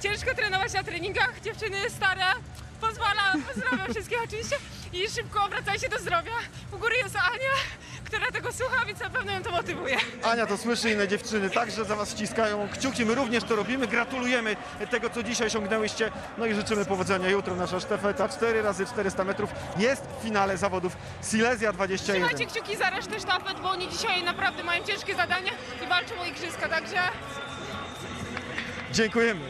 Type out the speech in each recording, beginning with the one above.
ciężko trenować na treningach, dziewczyny stare, pozdrawiam wszystkich oczywiście i szybko wracajcie do zdrowia. U góry jest Ania, która tego słucha, więc na pewno ją to motywuje. Ania to słyszy, inne dziewczyny także za was ściskają kciuki, my również to robimy, gratulujemy tego, co dzisiaj osiągnęłyście, no i życzymy powodzenia jutro. Nasza sztafeta 4x400 metrów jest w finale zawodów Silesia 21. Trzymajcie kciuki za resztę sztafet, bo oni dzisiaj naprawdę mają ciężkie zadania i walczą o igrzyska, także... Dziękujemy.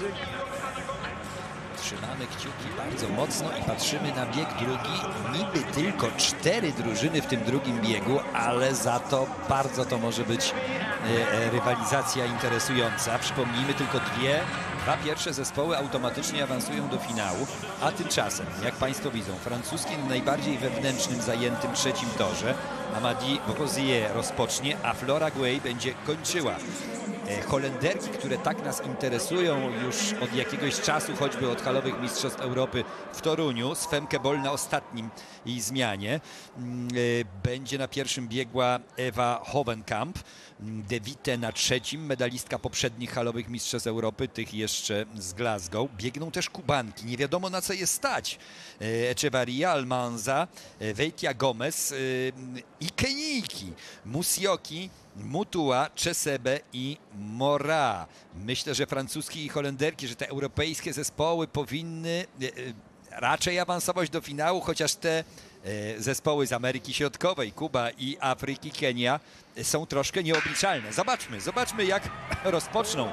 Trzymamy kciuki bardzo mocno i patrzymy na bieg drugi. Niby tylko 4 drużyny w tym drugim biegu, ale za to bardzo to może być rywalizacja interesująca. Przypomnijmy, tylko dwa pierwsze zespoły automatycznie awansują do finału, a tymczasem, jak Państwo widzą, francuskie na najbardziej wewnętrznym, zajętym trzecim torze. Amadi Rosier rozpocznie, a Flora Guej będzie kończyła. Holenderki, które tak nas interesują już od jakiegoś czasu, choćby od halowych Mistrzostw Europy w Toruniu, z Femke Bol na ostatnim jej zmianie. Będzie na pierwszym biegła Ewa Hovenkamp, De Witte na trzecim, medalistka poprzednich halowych Mistrzostw Europy, tych jeszcze z Glasgow. Biegną też Kubanki, nie wiadomo na co je stać. Echevarria, Almanza, Veitia Gomez i Kenijki, Musioki, Mutua, Czesebe i Mora. Myślę, że francuski i Holenderki, że te europejskie zespoły powinny raczej awansować do finału, chociaż te zespoły z Ameryki Środkowej, Kuba i Afryki, Kenia, są troszkę nieobliczalne. Zobaczmy jak rozpoczną.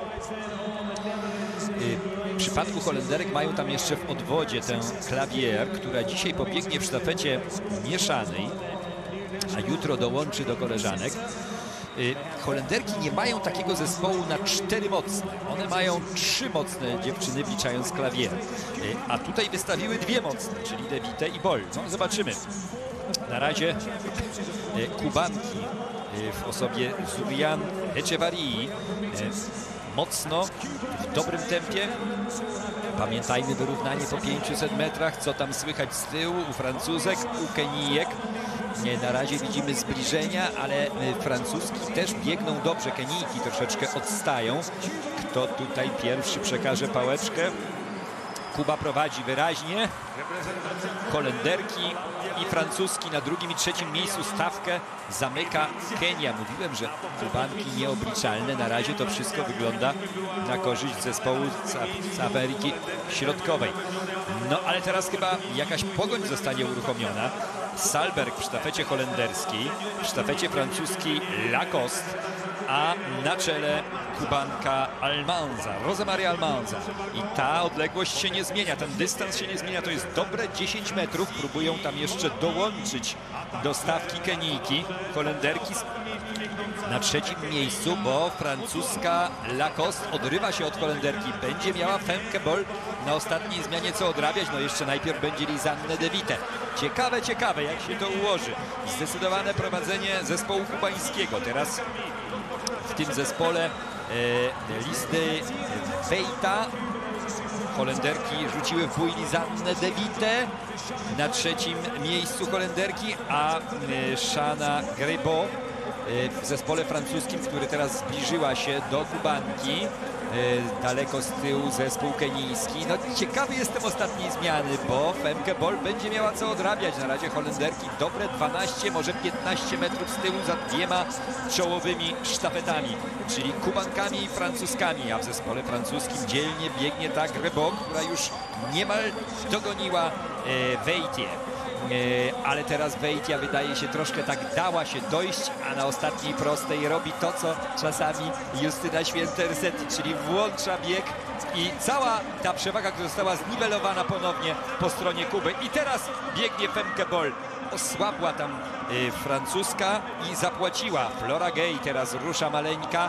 W przypadku Holenderek mają tam jeszcze w odwodzie tę Clavier, która dzisiaj pobiegnie w sztafecie mieszanej, a jutro dołączy do koleżanek. Holenderki nie mają takiego zespołu na 4 mocne. One mają 3 mocne dziewczyny, wliczając Clavier. A tutaj wystawiły 2 mocne, czyli De Witte i Bol. No, zobaczymy. Na razie Kubanki w osobie Zurian Echevarrii mocno, w dobrym tempie. Pamiętajmy wyrównanie po 500 metrach, co tam słychać z tyłu u Francuzek, u Kenijek. Na razie widzimy zbliżenia, ale francuski też biegną dobrze. Kenijki troszeczkę odstają. Kto tutaj pierwszy przekaże pałeczkę? Kuba prowadzi wyraźnie. Holenderki i francuski na drugim i trzecim miejscu. Stawkę zamyka Kenia. Mówiłem, że Kubanki nieobliczalne. Na razie to wszystko wygląda na korzyść zespołu z Ameryki Środkowej. No ale teraz chyba jakaś pogoń zostanie uruchomiona. Salberg w sztafecie holenderskiej, w sztafecie francuskiej Lacoste, a na czele Kubanka Almanza, Rosemaria Almanza. I ta odległość się nie zmienia, ten dystans się nie zmienia, to jest dobre 10 metrów. Próbują tam jeszcze dołączyć do stawki Kenijki. Holenderki na trzecim miejscu, bo francuska Lacoste odrywa się od Holenderki. Będzie miała Femke Bol na ostatniej zmianie co odrabiać. No jeszcze najpierw będzie Lisanne De Witte. Ciekawe jak się to ułoży. Zdecydowane prowadzenie zespołu kubańskiego. Teraz w tym zespole listy Veita. Holenderki rzuciły w bój Lisanne De Witte. Na trzecim miejscu Holenderki, a Shana Grebo w zespole francuskim, który teraz zbliżyła się do Kubanki. Daleko z tyłu zespół kenijski. No ciekawy jestem ostatniej zmiany, bo Femke Bol będzie miała co odrabiać. Na razie Holenderki dobre 12, może 15 metrów z tyłu za 2 czołowymi sztafetami, czyli Kubankami i Francuzkami, a w zespole francuskim dzielnie biegnie ta Grebo, która już niemal dogoniła Veitie. Ale teraz Veitia wydaje się troszkę tak dała się dojść, a na ostatniej prostej robi to, co czasami Justyna Święter-Setti, czyli włącza bieg i cała ta przewaga została zniwelowana ponownie po stronie Kuby. I teraz biegnie Femke Bol. Osłabła tam francuska i zapłaciła. Flora Guej teraz rusza maleńka,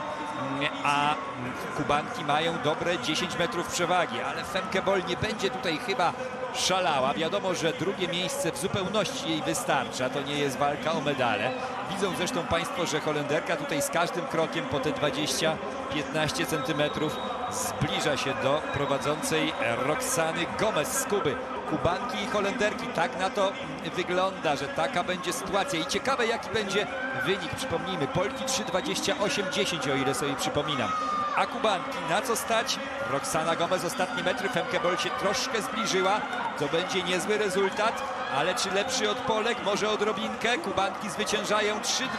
a Kubanki mają dobre 10 metrów przewagi, ale Femke Bol nie będzie tutaj chyba szalała. Wiadomo, że drugie miejsce w zupełności jej wystarcza. To nie jest walka o medale. Widzą zresztą Państwo, że Holenderka tutaj z każdym krokiem po te 20-15 centymetrów zbliża się do prowadzącej Roxany Gomez z Kuby. Kubanki i Holenderki, tak na to wygląda, że taka będzie sytuacja i ciekawe jaki będzie wynik. Przypomnijmy, Polki 3:28:10, o ile sobie przypominam. A kubanki na co stać? Roxana Gomez ostatnie metry, Femke Bol się troszkę zbliżyła. To będzie niezły rezultat, ale czy lepszy od Polek? Może odrobinkę. Kubanki zwyciężają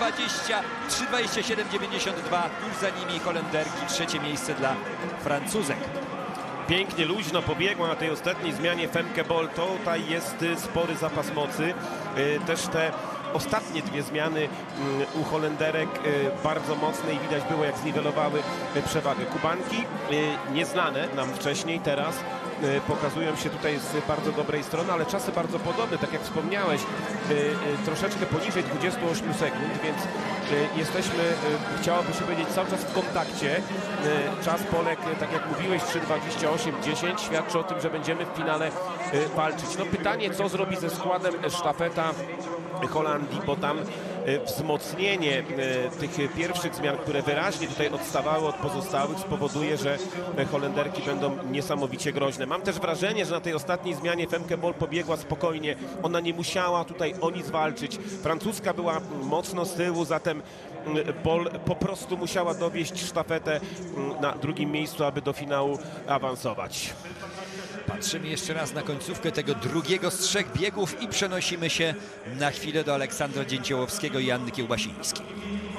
3:27,92. Tuż za nimi Holenderki. Trzecie miejsce dla Francuzek. Pięknie, luźno pobiegła na tej ostatniej zmianie Femke Bol. Tutaj jest spory zapas mocy. Też te ostatnie dwie zmiany u Holenderek bardzo mocne i widać było, jak zniwelowały przewagę. Kubanki nieznane nam wcześniej, teraz pokazują się tutaj z bardzo dobrej strony, ale czasy bardzo podobne, tak jak wspomniałeś, troszeczkę poniżej 28 sekund, więc jesteśmy, chciałoby się powiedzieć, cały czas w kontakcie. Czas Polek, tak jak mówiłeś, 3:28,10 świadczy o tym, że będziemy w finale walczyć. No pytanie, co zrobi ze składem sztafeta Holandii, bo tam wzmocnienie tych pierwszych zmian, które wyraźnie tutaj odstawały od pozostałych, spowoduje, że Holenderki będą niesamowicie groźne. Mam też wrażenie, że na tej ostatniej zmianie Femke Bol pobiegła spokojnie. Ona nie musiała tutaj o nic walczyć. Francuska była mocno z tyłu, zatem Bol po prostu musiała dowieść sztafetę na drugim miejscu, aby do finału awansować. Patrzymy jeszcze raz na końcówkę tego drugiego z trzech biegów i przenosimy się na chwilę do Aleksandra Dzięciołowskiego i Anny Kiełbasińskiej.